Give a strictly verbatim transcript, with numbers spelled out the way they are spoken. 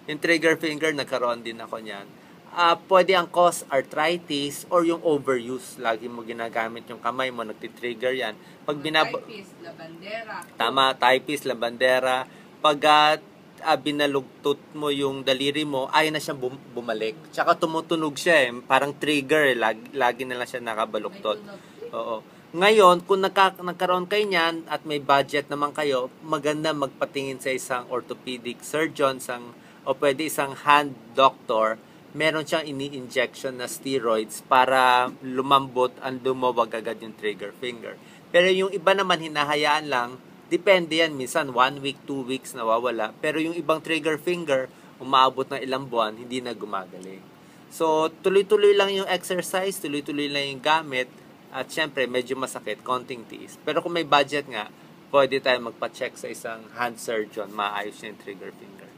Yung trigger finger, nagkaroon din ako niyan. Uh, pwede ang cause arthritis or yung overuse. Lagi mo ginagamit yung kamay mo, nagtitrigger yan. Pag binab... Typist, labandera. Tama, typist, labandera. Pag uh, uh, binalugtot mo yung daliri mo, ayaw na siyang bum- bumalik. Tsaka tumutunog siya eh. Parang trigger eh. Lagi, lagi na lang siya nakabaluktot. Oo. Ngayon, kung nagka, nagkaroon kayo niyan at may budget naman kayo, maganda magpatingin sa isang orthopedic surgeon, isang, o pwede isang hand doctor. Meron siyang ini-injection na steroids para lumambot ang lumawag agad yung trigger finger. Pero yung iba naman hinahayaan lang, depende yan, minsan one week, two weeks nawawala. Pero yung ibang trigger finger, umaabot ng ilang buwan, hindi na gumagaling. So, tuloy-tuloy lang yung exercise, tuloy-tuloy lang yung gamit, at syempre, medyo masakit, konting tiis. Pero kung may budget nga, pwede tayo magpa-check sa isang hand surgeon, maayos yung trigger finger.